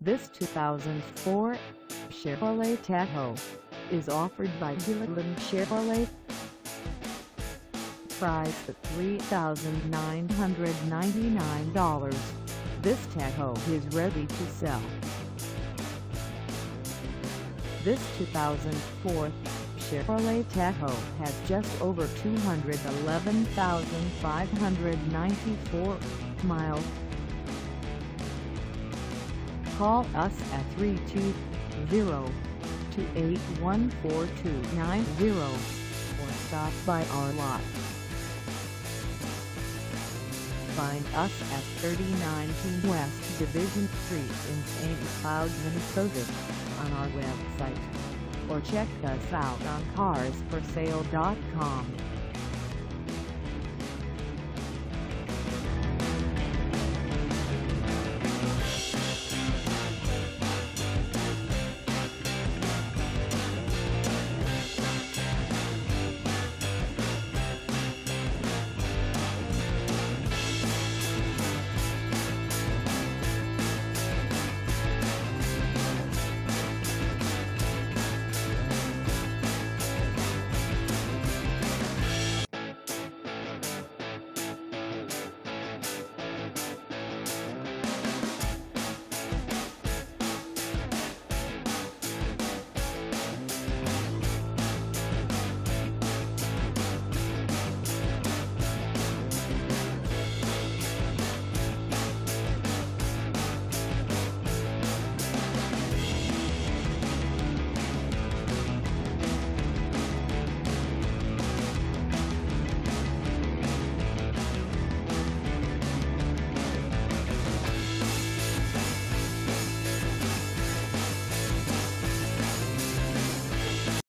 This 2004 Chevrolet Tahoe is offered by Gilliland Chevrolet. Priced at $3,999, this Tahoe is ready to sell. This 2004 Chevrolet Tahoe has just over 211,594 miles. Call us at 320-281-4290 or stop by our lot. Find us at 3019 West Division Street in St. Cloud, Minnesota on our website, or check us out on carsforsale.com.